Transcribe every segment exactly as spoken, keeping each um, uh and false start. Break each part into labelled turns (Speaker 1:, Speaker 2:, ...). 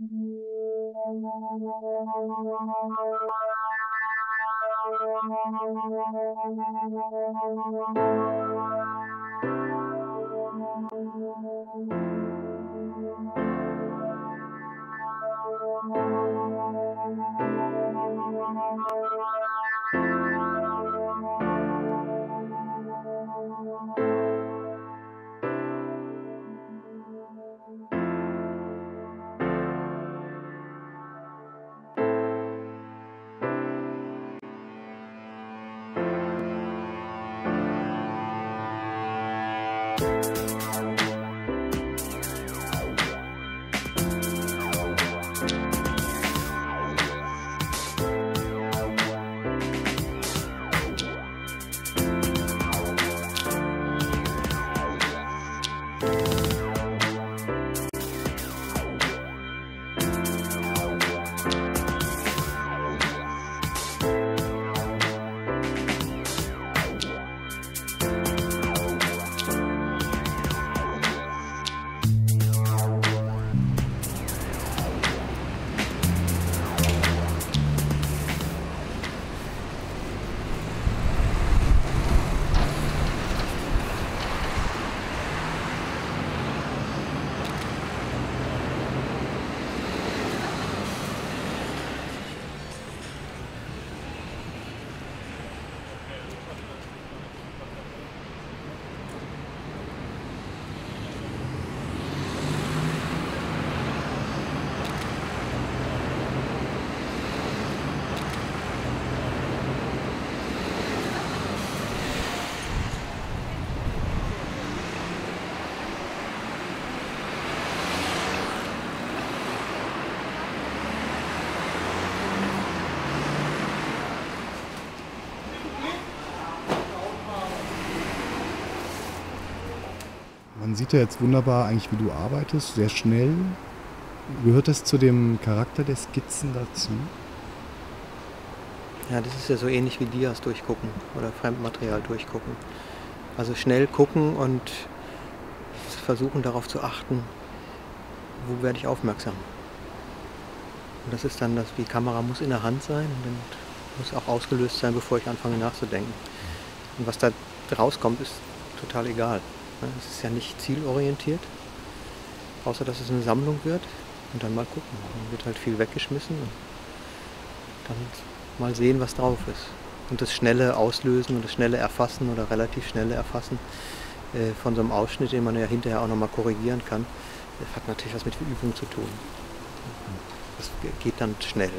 Speaker 1: Man sieht ja jetzt wunderbar eigentlich, wie du arbeitest, sehr schnell. Gehört das zu dem Charakter der Skizzen dazu?
Speaker 2: Ja, das ist ja so ähnlich wie Dias durchgucken oder Fremdmaterial durchgucken. Also schnell gucken und versuchen darauf zu achten, wo werde ich aufmerksam. Und das ist dann, dass die Kamera muss in der Hand sein und muss auch ausgelöst sein, bevor ich anfange nachzudenken. Und was da rauskommt, ist total egal. Es ist ja nicht zielorientiert, außer dass es eine Sammlung wird und dann mal gucken. Dann wird halt viel weggeschmissen und dann mal sehen, was drauf ist. Und das schnelle Auslösen und das schnelle Erfassen oder relativ schnelle Erfassen äh, von so einem Ausschnitt, den man ja hinterher auch nochmal korrigieren kann, das hat natürlich was mit Übung zu tun. Das geht dann schnell.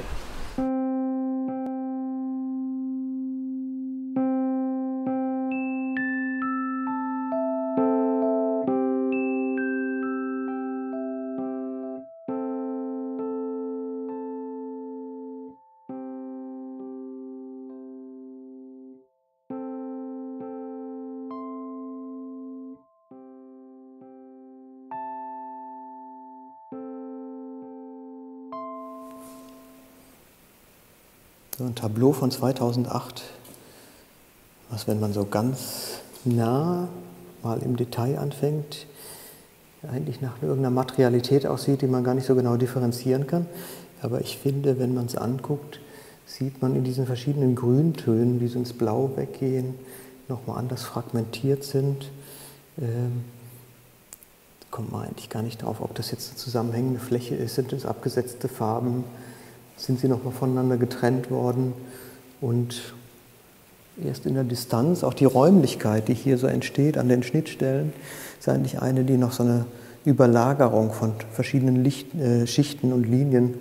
Speaker 2: So ein Tableau von zweitausendacht, was, wenn man so ganz nah mal im Detail anfängt, eigentlich nach irgendeiner Materialität aussieht, die man gar nicht so genau differenzieren kann. Aber ich finde, wenn man es anguckt, sieht man in diesen verschiedenen Grüntönen, die so ins Blau weggehen, nochmal anders fragmentiert sind. Ähm, kommt man eigentlich gar nicht drauf, ob das jetzt eine zusammenhängende Fläche ist, sind es abgesetzte Farben, sind sie nochmal voneinander getrennt worden und erst in der Distanz, auch die Räumlichkeit, die hier so entsteht an den Schnittstellen, ist eigentlich eine, die noch so eine Überlagerung von verschiedenen Licht, äh, Schichten und Linien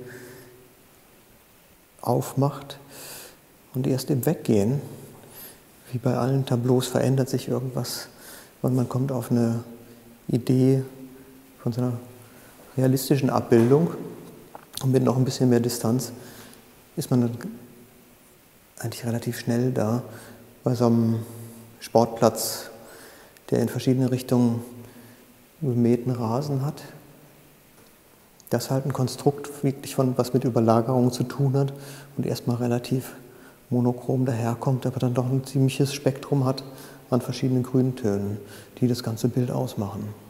Speaker 2: aufmacht. Und erst im Weggehen, wie bei allen Tableaus, verändert sich irgendwas, weil man kommt auf eine Idee von so einer realistischen Abbildung. Und mit noch ein bisschen mehr Distanz ist man dann eigentlich relativ schnell da bei so einem Sportplatz, der in verschiedene Richtungen gemähten Rasen hat. Das halt ein Konstrukt wirklich von was mit Überlagerung zu tun hat und erstmal relativ monochrom daherkommt, aber dann doch ein ziemliches Spektrum hat an verschiedenen Grüntönen, die das ganze Bild ausmachen.